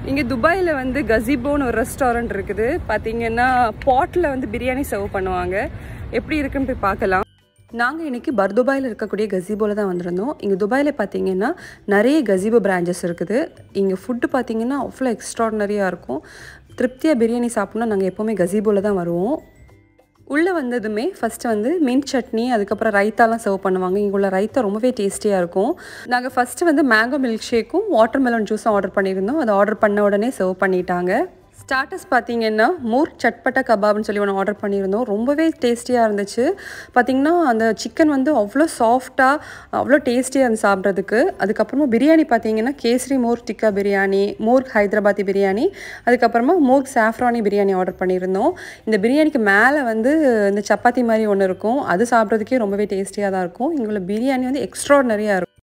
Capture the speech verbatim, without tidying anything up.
இங்கே துபாயில் வந்து கசிபோன்னு ஒரு ரெஸ்டாரண்ட் இருக்குது. பார்த்தீங்கன்னா பாட்டில் வந்து பிரியாணி சர்வ் பண்ணுவாங்க. எப்படி இருக்குன்னு போய் பார்க்கலாம். நாங்கள் இன்றைக்கி பர்துபாயில் இருக்கக்கூடிய கசிபோவில் தான் வந்திருந்தோம். இங்கே துபாயில் பார்த்தீங்கன்னா நிறைய கசிபோ பிரான்ச்சஸ் இருக்குது. இங்கே ஃபுட்டு பார்த்தீங்கன்னா அவ்வளோ எக்ஸ்ட்ராடனரியாக இருக்கும். திருப்தியாக பிரியாணி சாப்பிட்னா நாங்கள் எப்போவுமே கசிபோவில் தான் வருவோம். உள்ளே வந்ததுமே ஃபஸ்ட்டு வந்து மீன் சட்னி, அதுக்கப்புறம் ரைத்தாலாம் சர்வ் பண்ணுவாங்க. இங்கே உள்ள ரைத்தா ரொம்பவே டேஸ்டியாக இருக்கும். நாங்கள் ஃபஸ்ட்டு வந்து மேங்கோ மில்க் ஷேக்கும் வாட்டர் மெலன் ஜூஸும் ஆர்டர் பண்ணியிருந்தோம். அதை ஆர்டர் பண்ண உடனே சர்வ் பண்ணிட்டாங்க. ஸ்டார்டர்ஸ் பார்த்தீங்கன்னா மூர் சட்பட்டா கபாப்னு சொல்லி ஒன்று ஆர்டர் பண்ணியிருந்தோம். ரொம்பவே டேஸ்டியாக இருந்துச்சு. பார்த்திங்கன்னா அந்த சிக்கன் வந்து அவ்வளோ சாஃப்டாக அவ்வளோ டேஸ்டியாக இருந்து சாப்பிட்றதுக்கு. அதுக்கப்புறமா பிரியாணி பார்த்திங்கன்னா கேசரி மோர் டிக்கா பிரியாணி, மோர்க் ஹைதராபாத்தி பிரியாணி, அதுக்கப்புறமா மோர்க் சாஃப்ரானி பிரியாணி ஆர்டர் பண்ணியிருந்தோம். இந்த பிரியாணிக்கு மேலே வந்து இந்த சப்பாத்தி மாதிரி ஒன்று இருக்கும். அது சாப்பிட்றதுக்கே ரொம்பவே டேஸ்டியாக தான் இருக்கும். இங்கே உள்ள பிரியாணி வந்து எக்ஸ்ட்ராடனரியாக இருக்கும்.